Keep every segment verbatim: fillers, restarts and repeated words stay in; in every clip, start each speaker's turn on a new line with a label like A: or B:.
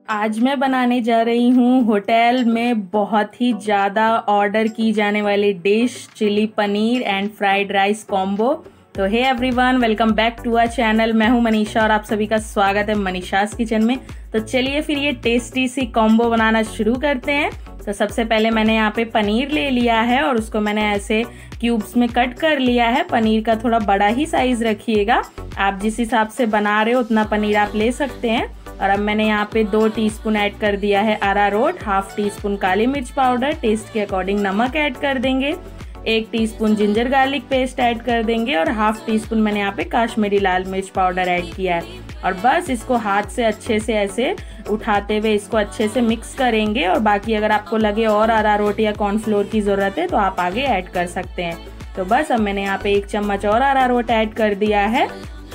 A: आज मैं बनाने जा रही हूँ होटल में बहुत ही ज़्यादा ऑर्डर की जाने वाली dish chilli paneer and fried rice combo. तो hey everyone, welcome back to our channel. मैं हूँ मनीषा और आप सभी का स्वागत है मनीषास किचन में। तो चलिए फिर ये टेस्टी सी कॉम्बो बनाना शुरू करते हैं। तो सबसे पहले मैंने यहाँ पे पनीर ले लिया है और उसको मैंने ऐसे क्यूब्स में कट कर लिया है। पनीर का थोड़ा बड़ा ही साइज रखिएगा, आप जिस हिसाब से बना रहे हो उतना पनीर आप ले सकते हैं। और अब मैंने यहाँ पे दो टीस्पून ऐड कर दिया है अरारोट, हाफ टी स्पून काली मिर्च पाउडर, टेस्ट के अकॉर्डिंग नमक ऐड कर देंगे, एक teaspoon ginger garlic paste add कर देंगे और हाफ टी स्पून मैंने यहाँ पे काश्मीरी लाल मिर्च पाउडर ऐड किया है। और बस इसको हाथ से अच्छे से ऐसे उठाते हुए इसको अच्छे से मिक्स करेंगे। और बाकी अगर आपको लगे और अरारोट या कॉर्नफ्लोर की ज़रूरत है तो आप आगे ऐड कर सकते हैं। तो बस अब मैंने यहाँ पे एक चम्मच और अरारोट ऐड कर दिया है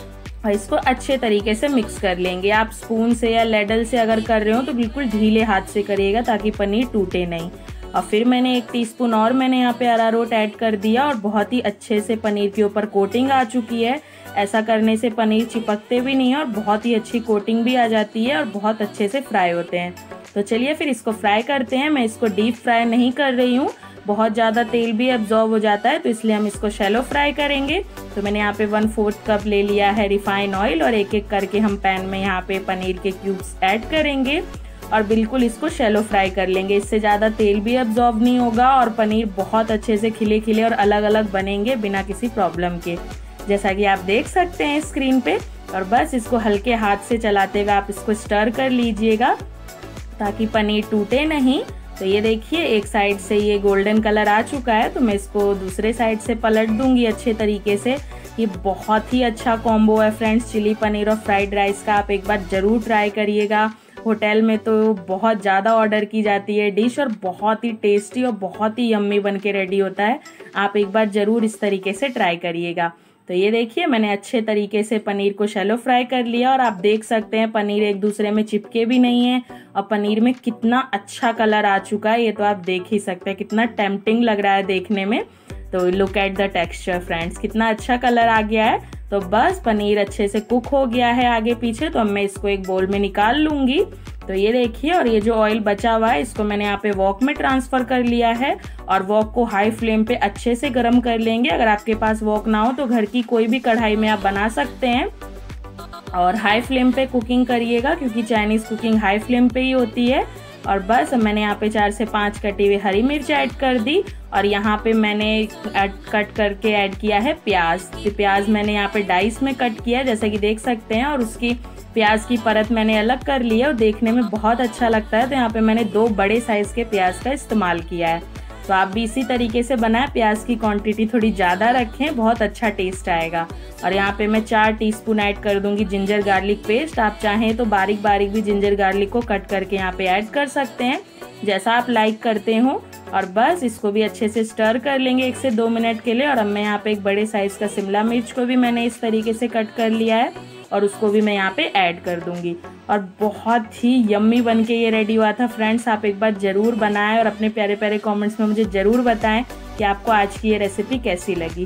A: और इसको अच्छे तरीके से मिक्स कर लेंगे। आप स्पून से या लेडल से अगर कर रहे हो तो बिल्कुल ढीले हाथ से करिएगा ताकि पनीर टूटे नहीं। और फिर मैंने एक टीस्पून और मैंने यहाँ पे अरारोट ऐड कर दिया और बहुत ही अच्छे से पनीर के ऊपर कोटिंग आ चुकी है। ऐसा करने से पनीर चिपकते भी नहीं है और बहुत ही अच्छी कोटिंग भी आ जाती है और बहुत अच्छे से फ्राई होते हैं। तो चलिए फिर इसको फ्राई करते हैं। मैं इसको डीप फ्राई नहीं कर रही हूँ, बहुत ज़्यादा तेल भी एब्जॉर्ब हो जाता है, तो इसलिए हम इसको शैलो फ्राई करेंगे। तो मैंने यहाँ पे वन फोर्थ कप ले लिया है रिफाइन ऑयल और एक एक करके हम पैन में यहाँ पे पनीर के क्यूब्स ऐड करेंगे और बिल्कुल इसको शैलो फ्राई कर लेंगे। इससे ज़्यादा तेल भी एब्जॉर्ब नहीं होगा और पनीर बहुत अच्छे से खिले खिले और अलग अलग बनेंगे बिना किसी प्रॉब्लम के, जैसा कि आप देख सकते हैं स्क्रीन पे। और बस इसको हल्के हाथ से चलाते हुए आप इसको स्टर कर लीजिएगा ताकि पनीर टूटे नहीं। तो ये देखिए एक साइड से ये गोल्डन कलर आ चुका है, तो मैं इसको दूसरे साइड से पलट दूंगी अच्छे तरीके से। ये बहुत ही अच्छा कॉम्बो है फ्रेंड्स, चिली पनीर और फ्राइड राइस का। आप एक बार ज़रूर ट्राई करिएगा। होटल में तो बहुत ज़्यादा ऑर्डर की जाती है डिश और बहुत ही टेस्टी और बहुत ही यम्मी बन के रेडी होता है। आप एक बार ज़रूर इस तरीके से ट्राई करिएगा। तो ये देखिए मैंने अच्छे तरीके से पनीर को शैलो फ्राई कर लिया और आप देख सकते हैं पनीर एक दूसरे में चिपके भी नहीं है और पनीर में कितना अच्छा कलर आ चुका है, ये तो आप देख ही सकते हैं। कितना टेम्पटिंग लग रहा है देखने में। तो look at the texture friends, कितना अच्छा कलर आ गया है। तो बस पनीर अच्छे से कुक हो गया है आगे पीछे, तो अब मैं इसको एक बोल में निकाल लूंगी। तो ये देखिए, और ये जो ऑयल बचा हुआ है इसको मैंने यहाँ पे वॉक में ट्रांसफर कर लिया है और वॉक को हाई फ्लेम पे अच्छे से गर्म कर लेंगे। अगर आपके पास वॉक ना हो तो घर की कोई भी कढ़ाई में आप बना सकते हैं और हाई फ्लेम पे कुकिंग करिएगा क्योंकि चाइनीज कुकिंग हाई फ्लेम पे ही होती है। और बस मैंने यहाँ पे चार से पांच कटी हुई हरी मिर्च ऐड कर दी और यहाँ पे मैंने ऐड कट करके ऐड किया है प्याज। तो प्याज मैंने यहाँ पे डाइस में कट किया है जैसा कि देख सकते हैं, और उसकी प्याज की परत मैंने अलग कर ली है और देखने में बहुत अच्छा लगता है। तो यहाँ पे मैंने दो बड़े साइज के प्याज का इस्तेमाल किया है। तो आप भी इसी तरीके से बनाएं, प्याज की क्वांटिटी थोड़ी ज़्यादा रखें, बहुत अच्छा टेस्ट आएगा। और यहाँ पे मैं चार टीस्पून ऐड कर दूंगी जिंजर गार्लिक पेस्ट। आप चाहें तो बारीक बारीक भी जिंजर गार्लिक को कट करके यहाँ पे ऐड कर सकते हैं, जैसा आप लाइक करते हो। और बस इसको भी अच्छे से स्टर कर लेंगे एक से दो मिनट के लिए। और अब मैं यहाँ पे एक बड़े साइज का शिमला मिर्च को भी मैंने इस तरीके से कट कर लिया है और उसको भी मैं यहाँ पे ऐड कर दूंगी। और बहुत ही यम्मी बन के ये रेडी हुआ था फ्रेंड्स। आप एक बार ज़रूर बनाएं और अपने प्यारे प्यारे कमेंट्स में मुझे ज़रूर बताएं कि आपको आज की ये रेसिपी कैसी लगी।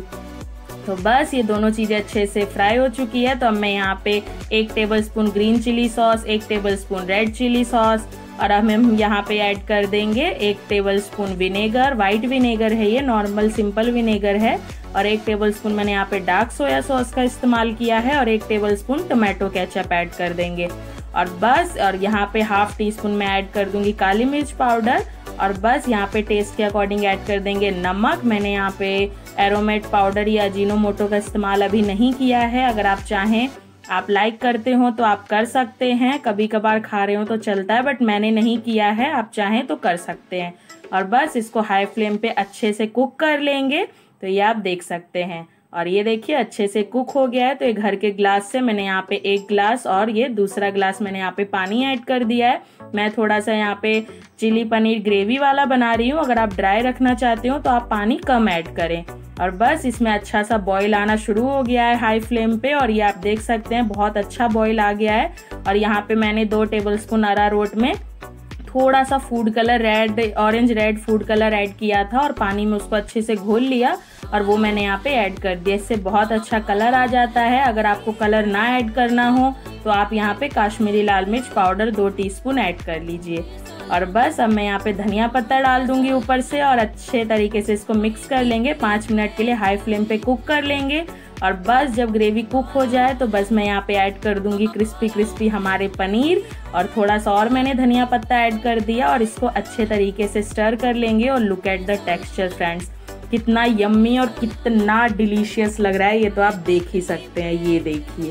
A: तो बस ये दोनों चीज़ें अच्छे से फ्राई हो चुकी है। तो अब मैं यहाँ पे एक टेबलस्पून ग्रीन चिली सॉस, एक टेबलस्पून रेड चिली सॉस और अब हम यहाँ पे ऐड कर देंगे एक टेबलस्पून विनेगर। वाइट विनेगर है ये, नॉर्मल सिंपल विनेगर है। और एक टेबलस्पून मैंने यहाँ पे डार्क सोया सॉस का इस्तेमाल किया है और एक टेबलस्पून टोमेटो केचप ऐड कर देंगे। और बस और यहाँ पे हाफ टी स्पून मैं ऐड कर दूंगी काली मिर्च पाउडर और बस यहाँ पे टेस्ट के अकॉर्डिंग ऐड कर देंगे नमक। मैंने यहाँ पे एरोमेट पाउडर या अजीनोमोटो का इस्तेमाल अभी नहीं किया है। अगर आप चाहें, आप लाइक करते हो तो आप कर सकते हैं, कभी कभार खा रहे हो तो चलता है, बट मैंने नहीं किया है, आप चाहें तो कर सकते हैं। और बस इसको हाई फ्लेम पे अच्छे से कुक कर लेंगे। तो ये आप देख सकते हैं और ये देखिए अच्छे से कुक हो गया है। तो ये घर के ग्लास से मैंने यहाँ पे एक ग्लास और ये दूसरा ग्लास मैंने यहाँ पे पानी ऐड कर दिया है। मैं थोड़ा सा यहाँ पे चिली पनीर ग्रेवी वाला बना रही हूँ, अगर आप ड्राई रखना चाहते हो तो आप पानी कम ऐड करें। और बस इसमें अच्छा सा बॉईल आना शुरू हो गया है हाई फ्लेम पे और ये आप देख सकते हैं बहुत अच्छा बॉईल आ गया है। और यहाँ पे मैंने दो टेबलस्पून अरारोट में थोड़ा सा food colour red orange red food colour add किया था और पानी में उसको अच्छे से घोल लिया और वो मैंने यहाँ पे ऐड कर दिया। इससे बहुत अच्छा कलर आ जाता है। अगर आपको कलर ना ऐड करना हो तो आप यहाँ पे काश्मीरी लाल मिर्च पाउडर दो टीस्पून ऐड कर लीजिए। और बस अब मैं यहाँ पे धनिया पत्ता डाल दूंगी ऊपर से और अच्छे तरीके से इसको मिक्स कर लेंगे। पाँच मिनट के लिए हाई फ्लेम पे कुक कर लेंगे। और बस जब ग्रेवी कुक हो जाए तो बस मैं यहाँ पे ऐड कर दूंगी क्रिस्पी क्रिस्पी हमारे पनीर, और थोड़ा सा और मैंने धनिया पत्ता ऐड कर दिया और इसको अच्छे तरीके से स्टर कर लेंगे। और look at the texture friends, कितना यम्मी और कितना डिलीशियस लग रहा है, ये तो आप देख ही सकते हैं। ये देखिए,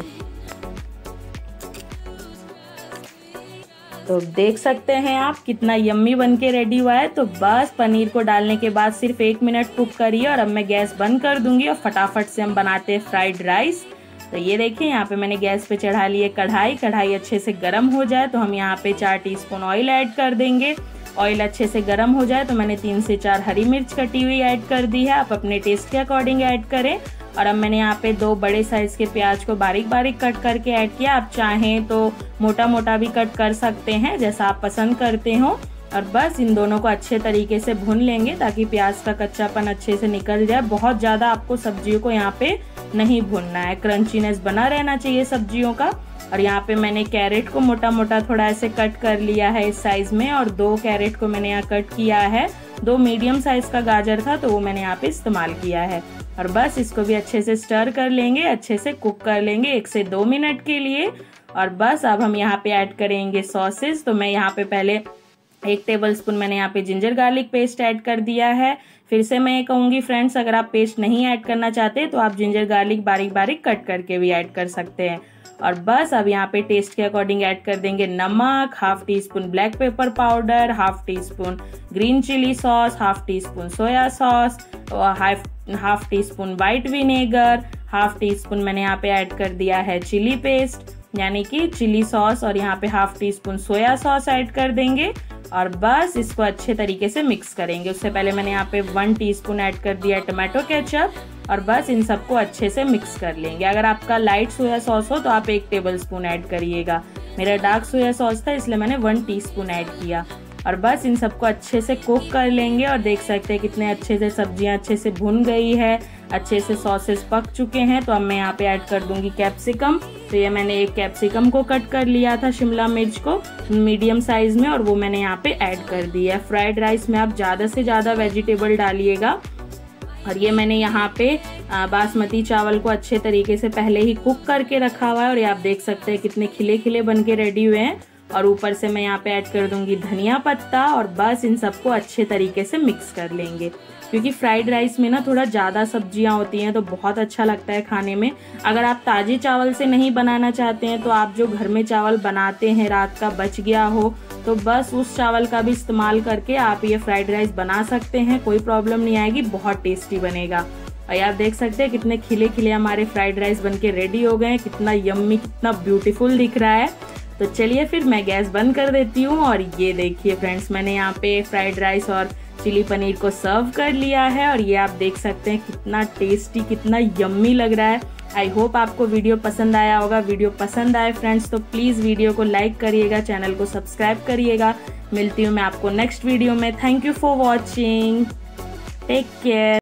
A: तो देख सकते हैं आप कितना यम्मी बन के रेडी हुआ है। तो बस पनीर को डालने के बाद सिर्फ एक मिनट कुक करिए और अब मैं गैस बंद कर दूंगी और फटाफट से हम बनाते हैं फ्राइड राइस। तो ये देखिए, यहाँ पे मैंने गैस पे चढ़ा ली है कढ़ाई। कढ़ाई अच्छे से गर्म हो जाए तो हम यहाँ पे चार टीस्पून ऑयल ऐड कर देंगे। ऑयल अच्छे से गर्म हो जाए तो मैंने तीन से चार हरी मिर्च कटी हुई ऐड कर दी है। आप अपने टेस्ट के अकॉर्डिंग ऐड करें। और अब मैंने यहाँ पे दो बड़े साइज के प्याज को बारीक बारीक कट करके ऐड किया। आप चाहें तो मोटा मोटा भी कट कर सकते हैं, जैसा आप पसंद करते हो। और बस इन दोनों को अच्छे तरीके से भून लेंगे ताकि प्याज का कच्चापन अच्छे से निकल जाए। बहुत ज़्यादा आपको सब्जियों को यहाँ पे नहीं भूनना है, क्रंचीनेस बना रहना चाहिए सब्जियों का। और यहाँ पे मैंने कैरेट को मोटा मोटा थोड़ा ऐसे कट कर लिया है इस साइज में, और दो कैरेट को मैंने यहाँ कट किया है। दो मीडियम साइज का गाजर था तो वो मैंने यहाँ पे इस्तेमाल किया है। और बस इसको भी अच्छे से स्टर कर लेंगे, अच्छे से कुक कर लेंगे एक से दो मिनट के लिए। और बस अब हम यहाँ पे ऐड करेंगे सॉसेस। तो मैं यहाँ पे पहले एक टेबलस्पून मैंने यहाँ पे जिंजर गार्लिक पेस्ट ऐड कर दिया है। फिर से मैं ये कहूँगी फ्रेंड्स, अगर आप पेस्ट नहीं ऐड करना चाहते तो आप जिंजर गार्लिक बारीक बारीक कट करके भी ऐड कर सकते हैं। और बस अब यहाँ पे टेस्ट के अकॉर्डिंग ऐड कर देंगे नमक, half teaspoon black pepper powder, half teaspoon green chilli sauce, half teaspoon soya sauce, half half teaspoon white vinegar, half teaspoon मैंने यहाँ पे ऐड कर दिया है चिली पेस्ट यानी कि चिली सॉस, और यहाँ पे half teaspoon soya sauce add कर देंगे। और बस इसको अच्छे तरीके से मिक्स करेंगे। उससे पहले मैंने यहाँ पे वन टीस्पून ऐड कर दिया टमाटो केचप। और बस इन सबको अच्छे से मिक्स कर लेंगे। अगर आपका लाइट सोया सॉस हो तो आप एक टेबलस्पून ऐड करिएगा। मेरा डार्क सोया सॉस था इसलिए मैंने वन टीस्पून ऐड किया। और बस इन सबको अच्छे से कुक कर लेंगे। और देख सकते हैं कितने अच्छे से सब्जियां अच्छे से भुन गई है, अच्छे से सॉसेस पक चुके हैं। तो अब मैं यहाँ पे ऐड कर दूंगी कैप्सिकम। तो ये मैंने एक कैप्सिकम को कट कर लिया था, शिमला मिर्च को मीडियम साइज में, और वो मैंने यहाँ पे ऐड कर दिया है। फ्राइड राइस में आप ज़्यादा से ज़्यादा वेजिटेबल डालिएगा। और ये मैंने यहाँ पे बासमती चावल को अच्छे तरीके से पहले ही कुक करके रखा हुआ है। और ये आप देख सकते हैं कितने खिले खिले बन के रेडी हुए हैं। और ऊपर से मैं यहाँ पे ऐड कर दूंगी धनिया पत्ता। और बस इन सबको अच्छे तरीके से मिक्स कर लेंगे, क्योंकि फ्राइड राइस में ना थोड़ा ज़्यादा सब्जियां होती हैं तो बहुत अच्छा लगता है खाने में। अगर आप ताजे चावल से नहीं बनाना चाहते हैं तो आप जो घर में चावल बनाते हैं, रात का बच गया हो, तो बस उस चावल का भी इस्तेमाल करके आप ये फ्राइड राइस बना सकते हैं। कोई प्रॉब्लम नहीं आएगी, बहुत टेस्टी बनेगा। और आप देख सकते हैं कितने खिले खिले हमारे फ्राइड राइस बनके रेडी हो गए हैं। कितना यम्मी, कितना ब्यूटीफुल दिख रहा है। तो चलिए फिर मैं गैस बंद कर देती हूँ। और ये देखिए फ्रेंड्स, मैंने यहाँ पे फ्राइड राइस और चिली पनीर को सर्व कर लिया है। और ये आप देख सकते हैं कितना टेस्टी, कितना यम्मी लग रहा है। आई होप आपको वीडियो पसंद आया होगा। वीडियो पसंद आए फ्रेंड्स तो प्लीज़ वीडियो को लाइक करिएगा, चैनल को सब्सक्राइब करिएगा। मिलती हूँ मैं आपको नेक्स्ट वीडियो में। Thank you for watching, take care.